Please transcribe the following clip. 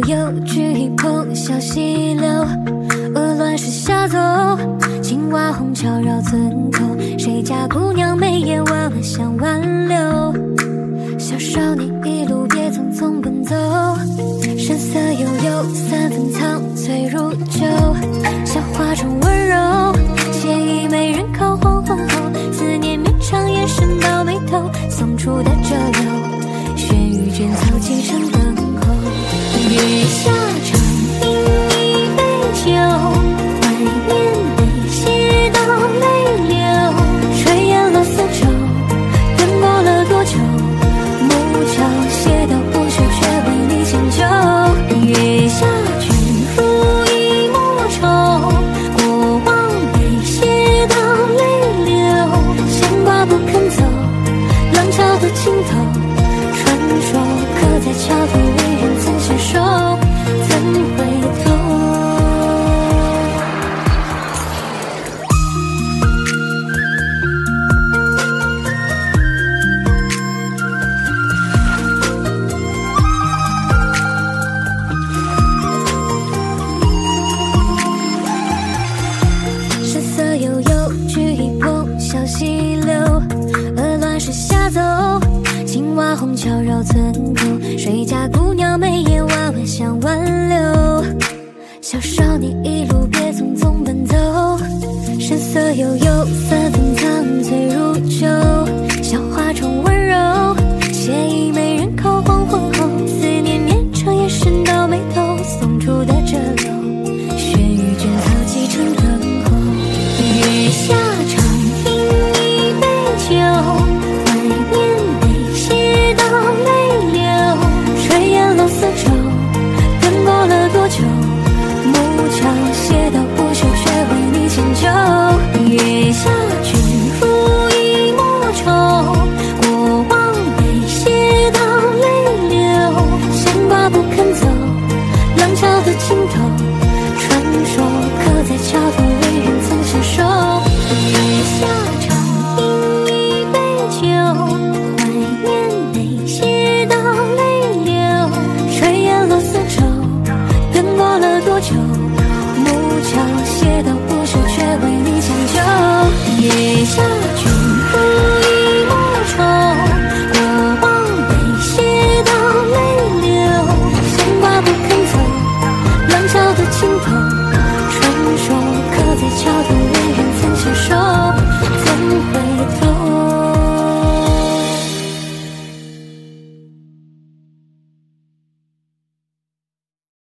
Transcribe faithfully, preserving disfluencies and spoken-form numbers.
悠，举一捧小溪流，鹅卵石下走，青蛙红桥绕村口，谁家姑娘眉眼弯弯想挽留？小少年一路别匆匆奔走，神色悠悠，三分苍翠如酒，小花中温柔，写意美人靠黄昏后，思念绵长延伸到眉头，送出的折柳，轩轅卷草几声等候，月下长饮一杯酒，怀念未写到泪流，炊烟落四周，奔波了多久？木桥斜到不朽，却为你迁就。月下君抚一抹愁，过往未写到泪流，牵挂不肯走，浪潮的尽头，传说刻在桥头，为人曾携手，怎回头？神色悠悠，举一捧小溪流，鹅卵石下走，青蛙红桥绕村口，谁家姑娘眉眼弯弯想挽留？